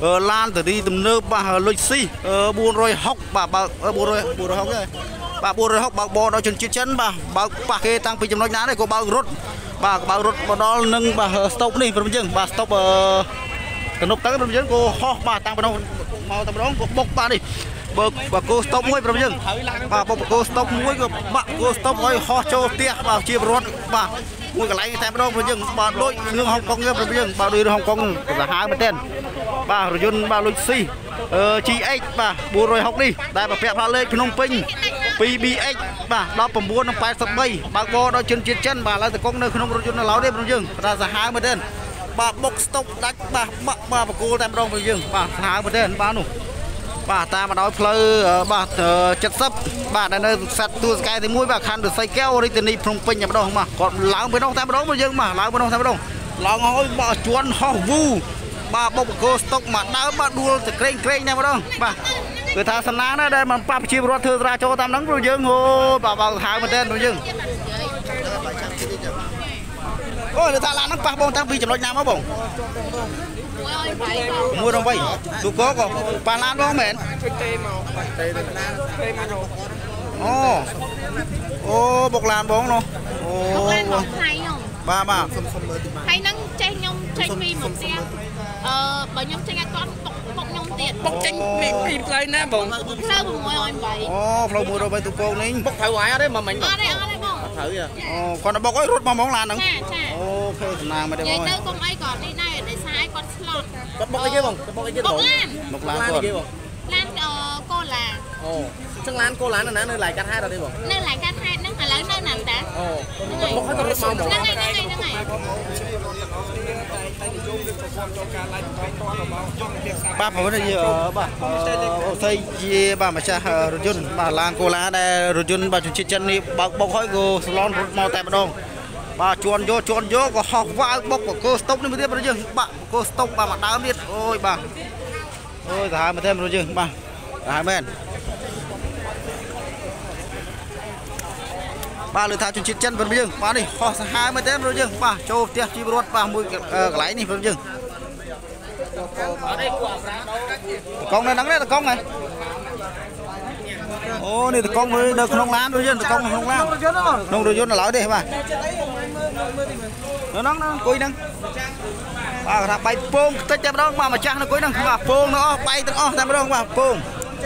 lan từ đi tầm nơ bà lịch si buôn rồi học bà buôn rồi học đấy bà buôn rồi học bà bò đó chân chân bà cái tăng phi chấm nói ná này có bà rốt bà đó nâng bà stop đi phần chân bà stop cái nút tới phần chân cô ho bà tăng phần màu tầm đó cô bốc bà đi bà cô stop mũi phần chân bà cô stop mũi cô stop mũi ho cho tia bà chia rốt bà mũi cái lấy tay phần chân bà đôi lương Hồng Kông cái phần chân bà đôi Hồng Kông là hai mươi tên bà rồi dân bà lịch si chi x bà buôn rồi học đi đại bà pẹp ra lên Phnom Penh PBX bà đó phẩm buôn năm 87 bà bo đó chân bà là từ con nơi không rồi dân là láo đêm rồi ra là 20 tên bà bốc stop đánh bà cô tam đông rồi dân bà 20 tên bà nụ bà ta mà nói plei bà chất sấp bà đã nơi sạt tua sky thì mũi bà khăn được xây kéo đi từ đi Phnom Penh nhà bà đâu mà còn láo bên đông tam đông rồi dân mà láo bên đông tam đông láo ngói bà chuan ho vu bà bốc cô stop mà đá bà đua từ kênh nha bà đâu bà người ta sẵn ná đây mà bà chìm rót thư ra cho tam nắng rồi dương hô bà vào 20 tên rồi dương ôi người ta làm nó bà bông tăng vì chấm nói nam á bông mua đồng vậy đủ có còn bà lan đó mệt ô bọc lan bóng nó bà hay nắng tranh nhông tranh mi một xe bởi nhông tranh con bọc nhông tiền bọc tranh mi play nè bông sao bông ngồi vậy flow mua đâu vậy tụi cô nín bọc phải hoài đấy mà mình ở đây bông thử à còn nó bọc ấy rút bóng lan nữa ok nàng mà đây vậy đâu con ai còn đi này để sai con slot bọc cái kia bông bọc cái kia bông bọc lan kia bông lan cô là chân lan cô lan là nơi lại cắt hai rồi đi bông nơi lại cắt hai nó phải lớn nơi nào ta bọc hết rồi mau bông bà phải nói gì bà xây gì bà mà cha rồi chun bà lan cô lá đây rồi chun bà chun chân đi bà bọc hỏi cô salon mau tay bà đông bà chuồn vô có học vào bọc của cô stop đi mới tiếp rồi chứ bà cô stop bà mặt đá biết ôi bà ôi cả hai mà thêm rồi chứ bà cả hai bên bà lựa thảo chun chân vẫn bây giờ bà đi họ hai mươi thêm rồi chứ bà châu tiếc chi bớt bà mùi cái lấy này vẫn chứ con này nắng đấy là con này ô này con mới được không lan rồi chứ con không lan nông rồi là lỗi đi bà nó nắng cùi nắng bà thằng bay pôn tới chém đó mà trang nó cùi nắng bà pôn nó bay tới chém đó bà pôn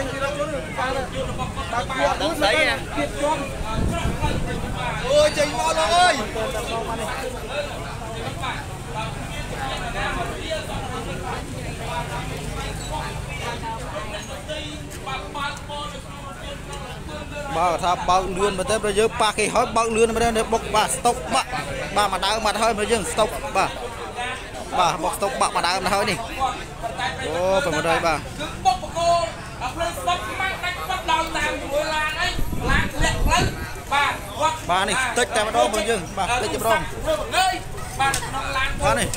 ôi trời ơi bà thà bao lươn mà tới bây giờ ba cái hói bao lươn mà đây bọc bà stop bà mà đá mà hơi mà dừng stop bà bọc stop bà mà đá mà hơi đi ô phải một đây bà bà này tích tay vào đó mà dừng bà tích vào đó bà này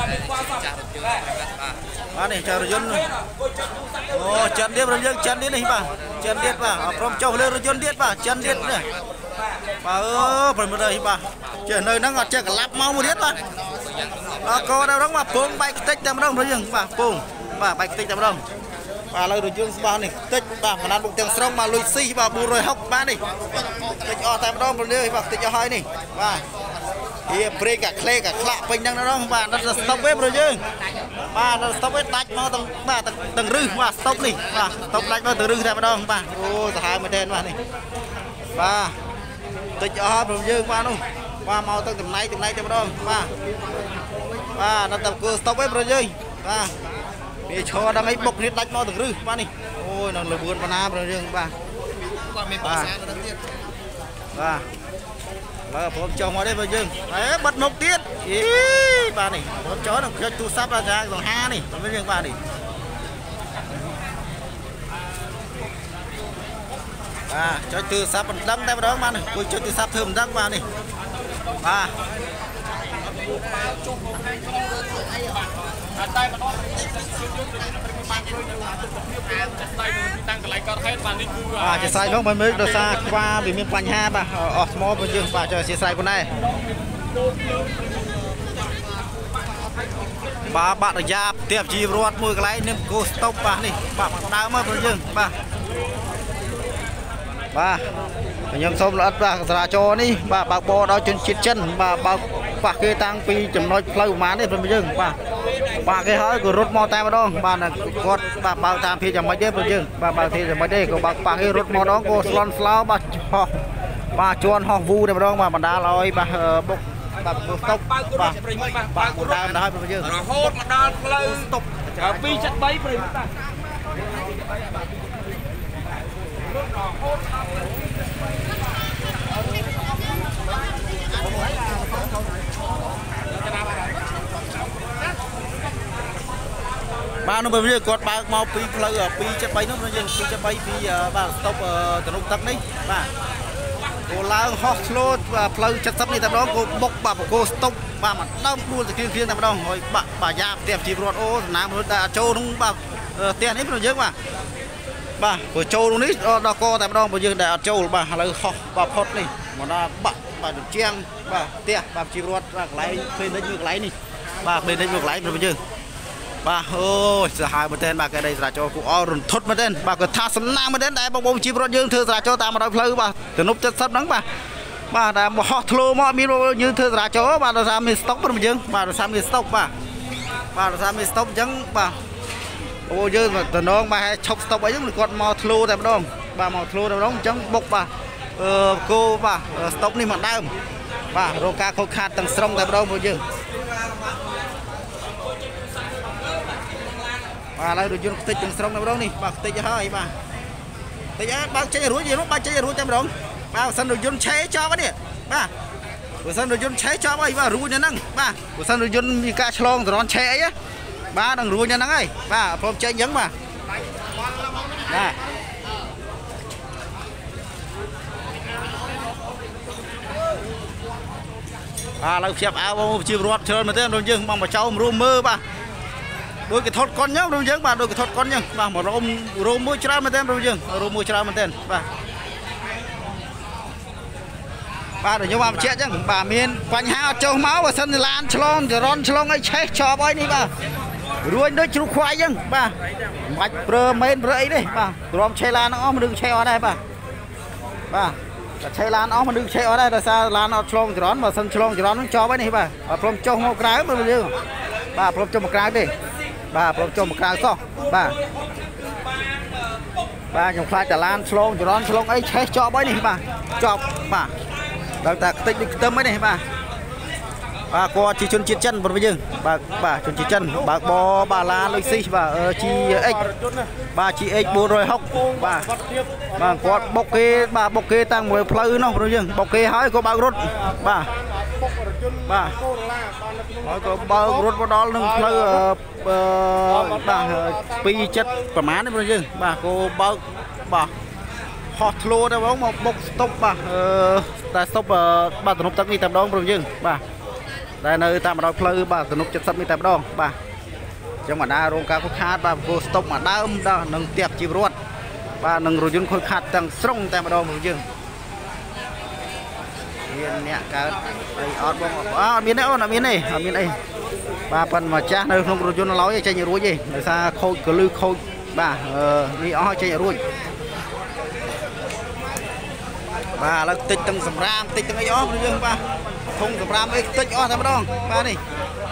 bà này chào rồi dân ô chân điệp rồi dân chân điệp này bà chân điệp bà ở from châu lên rồi chân điệp bà chân điệp này bà ơi phần một đây bà trời nơi nó ngọt chơi cả lắp máu một điệp bà cô đâu đó mà buông bay tích tay vào đó rồi dân bà buông bà bay tích tay vào đó bà lời rồi dương bà này tích bà mà ăn bụng tiền sông mà lùi xi bà bù rồi học bà này tích ở tay vào đó rồi bà tích ở hai này bà thì break cả clay cả lạ bình đang đó bà nó stop bếp rồi chứ bà nó stop bếp đánh nó tầng rư bà stop đi bà stop đánh nó từ rư ra đó bà ôi hai mươi tên bà này bà tích ở rồi chứ bà luôn bà mau tầm này cho đó bà nó tập cơ stop bếp rồi chứ bà để cho đang ấy bốc hết đánh nó tầng rư bà này ôi nó là buồn bà nam rồi chứ bà bà phốm chồng ở đây vào dương đấy bật một tiết ý bà này phốm chó nó chơi tu sắp ra ra dòng ha này với riêng bà này chơi từ sắp mình đâm tay vào đó mà này tôi chơi từ sắp thơm đâm vào này bà chỉ sai không mới được xa qua vì miền Pành Ha bà ở mò bên dương bà chờ chỉ sai con này bà bạn ở giáp ទៀបជីវរដ្ឋមួយកន្លែងនឹងគោស្តុបបាទនេះបាទដើមមកយើងបាទខ្ញុំសូមល្អិតបាទចរាចរណ៍នេះបាទបើកបរដល់ជនជាតិចិនបាទបើកប៉ះគេតាំងពីចំណុចផ្លូវប្រមាណនេះព្រមយើងបាទគេហើយក៏រត់មកតែម្ដងបាទគាត់បាទបើកតាមភាពយ៉ាងម៉េចទេព្រមយើងបាទបើកភាពយ៉ាងម៉េចទេក៏បើកប៉ះគេរត់មកម្ដងក៏ស្លន់ស្លោបាទហោះបាទជន់ហោះវូតែម្ដងបាទបណ្ដាលឲ្យបាទបុកបាទស្តុបបាទដើមដល់ព្រមយើងរហូតមកដល់ផ្លូវស្តុប273ព្រៃបាទបាទនោះបើវាគាត់បើកមកពីផ្លូវ273នោះយើង273ពីបាទស្តុបទំនប់ទឹកនេះបាទគោឡើងហោះឆ្លូតផ្លូវ70នេះតែម្ដងគោបុកបាទបកគោស្តុបបាទមកដើមដួលទៅគ្រៀងតែម្ដងហើយបាទយ៉ាផ្ទះជីវរដ្ឋអូសំណាងមនុស្សដែលអត់ចូលក្នុងបាទផ្ទះនេះព្រោះយើងបាទព្រោះចូលក្នុងនេះដល់កតែម្ដងព្រោះយើងដែលអត់ចូលបាទឥឡូវហោះបាទផុតនេះមកដល់បាទជាងបាទផ្ទះបាទជីវរដ្ឋបាទកន្លែងឃើញនេះមួយកន្លែងនេះបាទឃើញនេះមួយកន្លែងព្រោះយើងបាទអូយសាហាវមែនទែនបាទកែដីចរាចរណ៍គូអររន្ធត់មែនទែនបាទគាត់ថាសំណាងមែនទែនដែលបងប្អូនជីវរដ្ឋយើងធ្វើចរាចរណ៍តាមបណ្ដោយផ្លូវបាទទំនប់70ហ្នឹងបាទដែលមកហោះធ្លោមកមានយើងធ្វើចរាចរណ៍បាទដោយសារមានស្តុកព្រមយើងបាទដោយសារមានស្តុកបាទដោយសារមានស្តុកអញ្ចឹងបាទអូយើងតំណងបាទឈប់ស្តុកអីហ្នឹងគាត់មកធ្លោតែម្ដងបាទមកធ្លោតែម្ដងអញ្ចឹងបុកបាទគោបាទស្តុកនេះមកដើមបាទរកការខូចខាតទាំងស្រុងតែម្ដងពួកយើងបាទឥឡូវរយន្តខ្ទេចទាំងស្រុងតែម្ដងនេះបាទខ្ទេចហើយបាទតិចហើយបើកចេញរួចយើងបើកចេញរួចតែម្ដងបាទបើសិនរយន្តឆេចប់ហើយនេះបាទបើសិនរយន្តឆេចប់ហើយបាទរួចនៅហ្នឹងបាទបើសិនរយន្តមានការឆ្លងចរន្តឆេអីបាទនឹងរួចនៅហ្នឹងហើយបាទព្រមចេញអញ្ចឹងបាទឥឡូវភ្ជាប់អាវបងជីវរដ្ឋច្រើនមែនទេដល់យើងមកចោលរួមមើលបាទដូចគេថតកុនអញ្ចឹងដូចយើងបាទដូចគេថតកុនអញ្ចឹងបាទមករោមមួយច្រើនមែនទេដូចយើងរោមមួយច្រើនមែនទេបាទខ្ញុំមកបញ្ជាក់អញ្ចឹងបាទមានបញ្ហាអត់ចុះមកបើសិនឡានឆ្លងចរន្តឆ្លងអីឆេះចប់ហើយនេះបាទរួចដូចជ្រូកខ្វាយអញ្ចឹងបាទមិនបាច់ព្រើមែនព្រើអីទេបាទព្រមឆេះឡានអស់មនុស្សឆេះអត់ដែរបាទតែឆេះឡានអស់មនុស្សឆេះអត់ដែរដោយសារឡានអត់ឆ្លងចរន្តបើសិនឆ្លងចរន្តនឹងចប់ហើយនេះបាទអត់ព្រមចុះមកក្រៅមើលយើងបាទព្រមចុះមកក្រៅទេបាទព្រមចុះមកក្រៅសោះបាទខ្ញុំខ្លាចតែឡានឆ្លងចរន្តឆ្លងអីឆេះចប់ហើយនេះបាទចប់បាទដល់តែខ្ទេចដូចខ្ទឹមហ្នឹងបាទគាត់ជាជនជាតិចិនព្រោះយើងបាទជនជាតិចិនបើកបបាទឡានលុយស៊ីបាទ GX បាទ GX 460បាទគាត់បុកគេតាំងមួយផ្លូវនោះព្រោះយើងបុកគេហើយក៏បើករត់បាទហើយក៏បើករត់មកដល់នឹងផ្លូវបាទ270ប្រហែលនេះព្រោះយើងបាទក៏បើកបាទហោះធ្លោទៅបងមកបុកស្តុបបាទតែស្តុបបាទទំនប់ទឹកនេះតែម្ដងព្រោះយើងបាទដែលនៅតាមបណ្ដោយផ្លូវបាទទំនប់70នេះតែម្ដងបាទអញ្ចឹងបណ្ដារោងការខូចខាតបាទគោស្តុបមកដើមដល់នឹងផ្ទះជីវរដ្ឋបាទនឹងរយន្តខូចខាតទាំងស្រុងតែម្ដងព្រោះយើងមានអ្នកកើតអីអត់បងអត់មានទេអូនអត់មានទេអត់មានអីបាទប៉ុន្តែម្ចាស់នៅក្នុងរថយន្តឡើយចេញរួចទេដោយសារខូចកលឺខូចបាទនេះអស់ចេញរួចបាទឥឡូវតិចទាំងសម្រាមតិចទាំងអីអស់ព្រោះយើងបាទធុងសម្រាមអីតិចអស់តែម្ដងបាទនេះ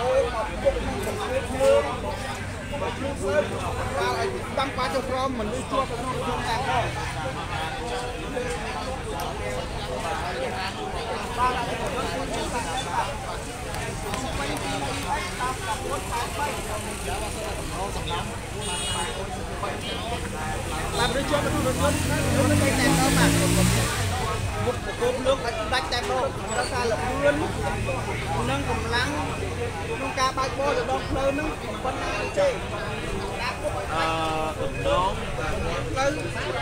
តាំងប៉ាចុះក្រមមិនលឺជាប់ទៅក្នុងរថយន្តតែផងបាទដូចជាប់ក្នុងរថយន្តនោះតែតែដល់បាទមុខប្រកបលើកដាច់តែម្ដងដល់សារលឿននិងកម្លាំងក្នុងការបើកបរទៅដល់ផ្លូវហ្នឹងប៉ុណ្ណាទេតំណងផ្លូវ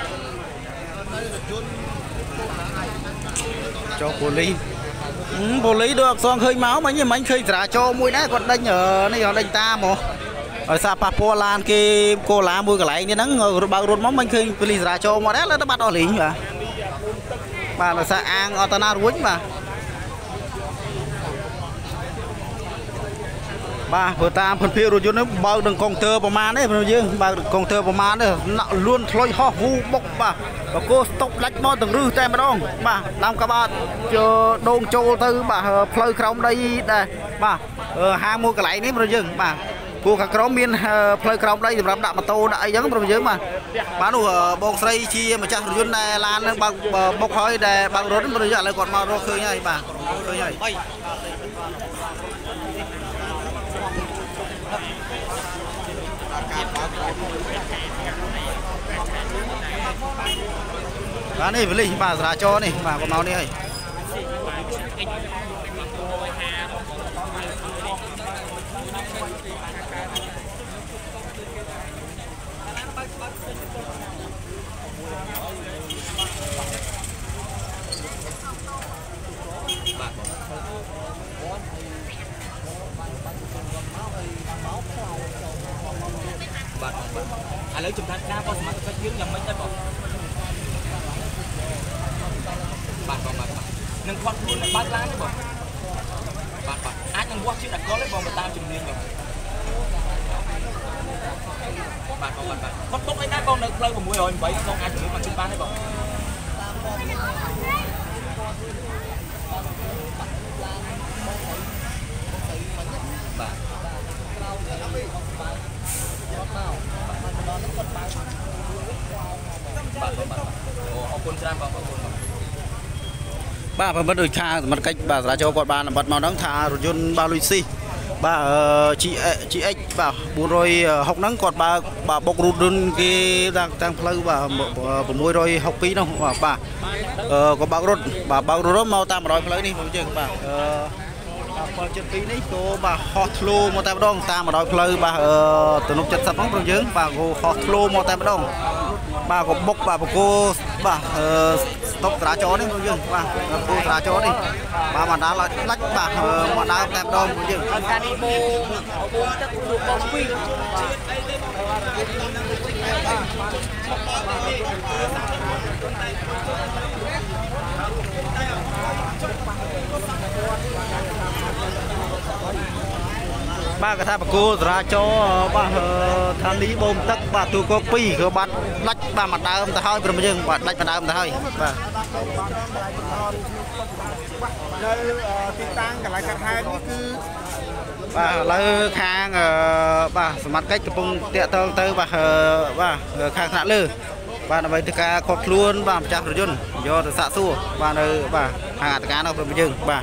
ចុះប៉ូលីសដូចអក្សរឃើញមកមិញឃើញចរាចរណ៍មួយដែរគាត់ដេញនេះគាត់ដេញតាមហ៎ឲ្យសារប៉ះពាល់ឡានគេកូឡាមួយកន្លែងនេះហ្នឹងបើករត់មកមិញឃើញប៉ូលីសចរាចរណ៍មកដែរលើទៅបាត់អស់លីងបាទដោយសារអាងអត់តាណារួចបាទ bà vừa ta phần phía rồi nó bao đừng con tơประมาณđấy bây giờ bao con tơประมาณđấy luôn thôi ho hu bốc bà cô stop lách nó từng rư tem đâu bà làm các bạn chờ đôn châu tư bà phơi không đây đây bà hai mua cái lại đấy bây giờ bà cô cả có miên phơi không đây thì làm đạm mà tô đại giống bây giờ mà bán đủ bông xây chi mà chắc rồi này lan bằng bốc hơi để bằng rốt bây giờ lại còn màu rô khơi nhảy bà khơi nhảy bà này với linh bà ra cho này bà có máu này lấy chúng ta đa con mà các dưỡng nhầm mấy chân bọn bạn nâng con luôn là bát lá đấy bọn bạn ai nâng qua chứ đặt có lấy bọn người ta chùm liên rồi bạn con tốt ấy đá con được lâu vào mũi rồi vậy con ai chùm liên bằng chùm ban đấy bọn bà vẫn được tha mặt cách bà ra cho con bà là bật màu nắng thả rồi chôn ba Lucy bà chị X bảo buồn rồi học nắng còn bà bọc rụt đơn cái đang play bà môi rồi học phí đâu bà có bao rốt mau ta mà đòi play đi chưa bà chân phí đấy cô bà hot low một tay đông ta mà đòi play bà từ lúc chân sập bóng trong dưới bà cô hot low một tay đông bà có bốc bà cô bà tóc ra chó đấy không chứ bà cô ra chó đi bà mà đá lại lách bà mà đá tem đông không chứ ba cái thằng cô ra cho ba thằng lý bom tắc ba tôi có pi có bắt lách ba mặt đá ta hơi rồi nhưng ba lách mặt đá ta hơi ba ติดตั้งกับรายการไทยนี่คือ bà lấy khang bà mặt cách chụp tiện tông tới bà khang thả lư bà là vậy thì cả cột luôn bà chặt rồi dân do xạ xua bà nơi bà hàng cá nào cũng dừng bà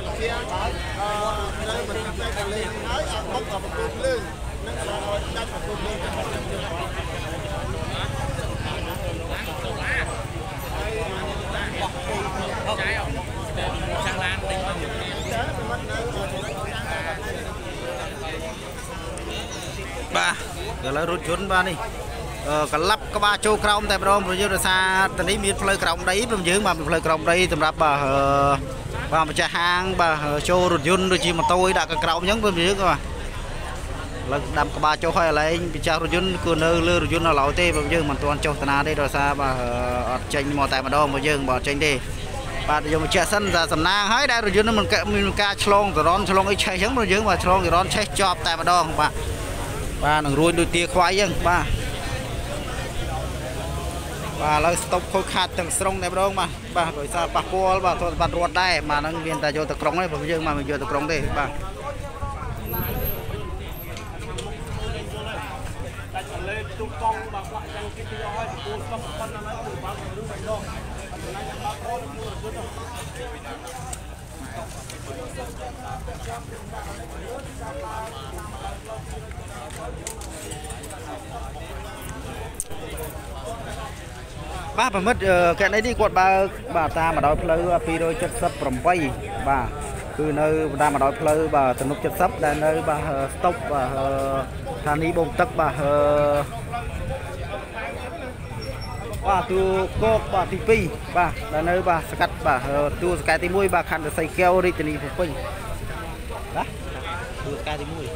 bà giờ lấy rút chốn ba đi cả lắp các ba châu còng tại đâu bây giờ là xa tận đấy miền phơi còng đấy bây giờ mà phơi còng đây tầm đáp bà mà cha hàng bà châu rút chốn đôi chi mà tôi đã cái còng nhấn bây giờ cơ mà là đâm các ba châu hay là anh bị cha rút chốn cứ nơ lơ rút chốn là lão tê bây giờ mà toàn châu tana đây rồi xa bà tranh mò tại mà đâu bây giờ bỏ tranh đi bà giờ mà cha sân ra sầm nang hết đây rồi chốn nó mình ca chlong rồi đón ấy chạy giống rồi giờ mà chlong rồi đón chạy chọp tại mà đâu bà ba nằng ruồi đôi tia khoái dân ba lấy stop khôi khát từng sông này đâu mà ba rồi sao ba po ba thôi ba ruột đây mà năng viên ta vô tập còng đấy bây giờ mà mình vô tập còng đây ba ba phải mất cái này đi quạt bà ta mà đói plei phi đôi chất sấp from bay bà cứ nơi ta mà đói plei bà từ lúc chất sấp đến nơi bà stop bà than đi bông tắc bà tu cô bà thì pi bà đến nơi bà cắt bà tu cái thì mũi bà khăn được xây keo đi từ đi phục pin đó tu cái thì mũi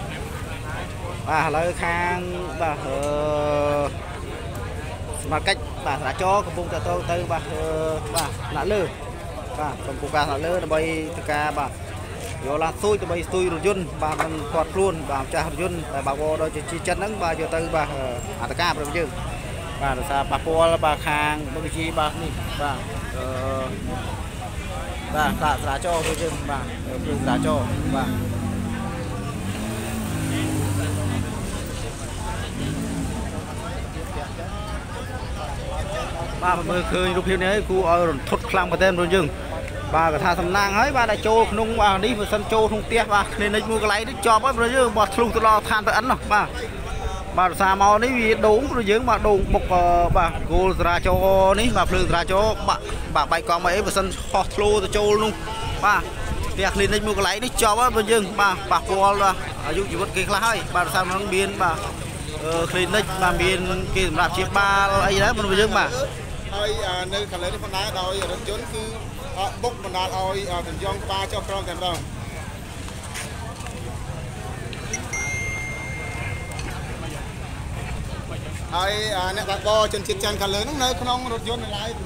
bà lấy khang bà mặt cách បាទសាចកំពុងតែទៅបាទបាទដាក់លើបាទកំពុងការដាក់លើដើម្បីធ្វើការបាទយកឡានស៊ុយដើម្បីស្ទួយរថយន្តបាទនឹងគាត់ខ្លួនបាទម្ចាស់រថយន្តដែលបើកបរដល់ជាចិត្តហ្នឹងបាទយកទៅបាទអត្តការរបស់យើងបាទដោយសារប៉ះពាល់បាទខាងដូចជាបាទនេះបាទបាទតាសាចរបស់យើងបាទគឺសាចបាទបាទមើលឃើញរូបភាពនេះគូឲ្យរន្ធត់ខ្លាំងមែនទែនរបស់យើងបាទគាត់ថាសំណាងហើយបាទដែលចូលក្នុងបាទនេះបើសិនចូលក្នុងផ្ទះបាទគ្នានិចមួយកន្លែងនេះជាប់ហើយរបស់យើងបាទធ្លុះទៅដល់ឋានទៅអិននោះបាទបាទសារមកនេះវាដូងរបស់យើងបាទដូងបុកបាទគោលសារាចរនេះបាទភ្លើងសារាចរបាទបែកកង់មកអីបើសិនហោះធ្លុះទៅចូលនោះបាទផ្ទះគ្នានិចមួយកន្លែងនេះជាប់ហើយរបស់យើងបាទប៉ះពាល់បាទអាយុជីវិតគេខ្លះហើយបាទសារហ្នឹងមានបាទclinic បាទមានគេសម្រាប់ជាបាលអីដែររបស់យើងបាទហើយនៅខាងលើនេះផងដែរដោយរថយន្តគឺបុកបណ្ដាលឲ្យទាំងយ៉ងក្បាលចុះក្រោមតែម្ដងហើយអ្នកបើកបរជនជាតិចិនខាងលើហ្នឹងនៅក្នុងរថយន្តនៅឡើយ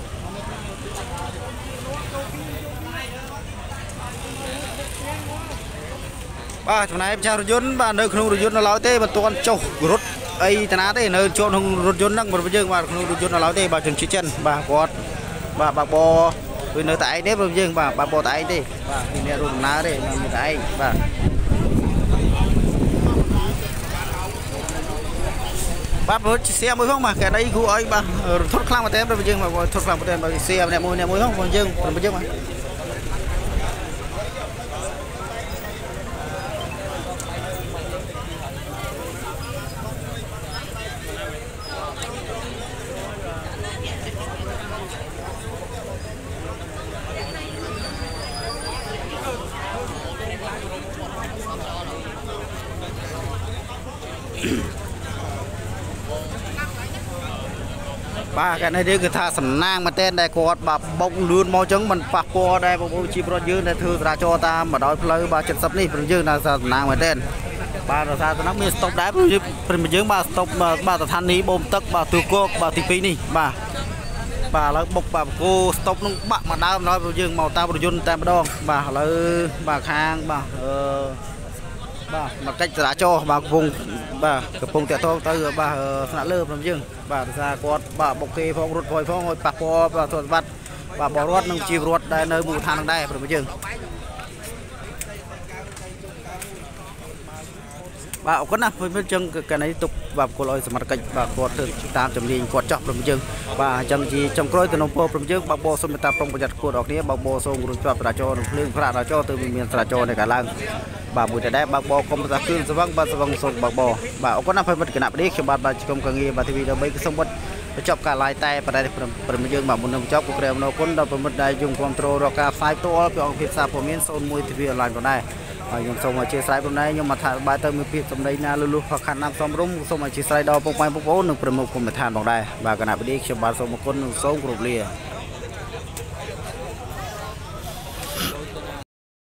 បាទចំណាយម្ចាស់រថយន្តបាទនៅក្នុងរថយន្តនៅឡើយទេមិនទាន់ចុះរត់អីតាណាទេនៅជាប់ក្នុងរថយន្តហ្នឹងរបស់យើងបាទក្នុងរថយន្តនៅឡើយទេបាទជនជាតិចិនបាទគាត់បាទបើកបរវានៅតែឯងទេរបស់យើងបាទបើកបរតែឯងទេបាទពីអ្នករួមដំណើរទេនៅតែឯងបាទបាទព្រោះជាសៀមួយផងបាទកែដីគូឲ្យបាទរន្ធត់ខ្លាំងមែនតើរបស់យើងបាទរន្ធត់ខ្លាំងមែនតើបាទសៀអ្នកមួយផងរបស់យើងបាទកែនេះគឺថាសំណាងមែនតើដែលគាត់បាទបុកលឿនមកចឹងមិនប៉ះពាល់ដែរបងប្អូនជីប្រវត្តិយើងដែលធ្វើចរាចរណ៍តាមបណ្ដោយផ្លូវបាទ70នេះព្រោះយើងថាសំណាងមែនតើបាទដោយសារតំណមានស្តុបដែរព្រោះយើងបាទស្តុបបាទស្ថានីយ៍បូមទឹកបាទទូគោកបាទទី2នេះបាទឥឡូវបុកបាទគោស្តុបនឹងបាក់មកដើមដល់ព្រោះយើងមកតាមរថយន្តតែម្ដងបាទឥឡូវបាទខាងបាទបាទមកកិច្ចចរាចរណ៍បាទកំពុងតាក់ទងទៅបាទស្នាក់លើរបស់យើងបាទដោយសារគាត់បាទបុកគេផងរត់ផងឲ្យប៉ះពាល់បាទសុខភាពបាទបរិវត្តនិងជីវរដ្ឋដែលនៅមូលដ្ឋាននឹងដែររបស់យើងបាទអរគុណណាស់ព្រមចឹងកណីទុកបាទគោលឲ្យសមត្ថកិច្ចបាទគាត់ធ្វើតាមជំនាញគាត់ចោះព្រមយើងបាទអញ្ចឹងជាចំក្រោយទៅក្នុងពោព្រមយើងបើកបោសុំមេត្តាប្រុងប្រយ័ត្នគួរដល់គ្នាបើកបោសូមរួចជាប់ចរាចរណ៍និងភ្លើងប្រាក់ចរាចរណ៍ទៅមានចរាចរណ៍នៅកាលឡើងបាទមួយតែដែរបើកបោកុំប្រសាគ្រឿងស្វឹងបាទស្វឹងសូមបើកបោបាទអរគុណណាស់ប្រិមិត្តគណៈបដិខ្ញុំបាទជុំកងារបាទ TV 13គឺសូមវត្តបញ្ចប់ការ live តែប្រហែលព្រមយើងបាទមុននឹងបញ្ចប់ក៏ក្រែមអរគុណដល់ប្រិមិត្តដែលយំគ្រប់គ្រងរកការផ្សាយផ្ទាល់ពីអង្គភាពសារព័ត៌មាន01 TV online ក៏ដែរហើយខ្ញុំសូមអធិស្ឋានព្រមដែរខ្ញុំមកថាបាយទៅមានភាពសម្ដីណាលឺលុះខកខានណាំសំរុំសូមអធិស្ឋានដល់ពុកម៉ែបងប្អូននិងប្រមុខគុំដ្ឋានផងដែរបាទគណៈបដិខ្ញុំបាទសូមអរគុណនិងសូមគោរពលា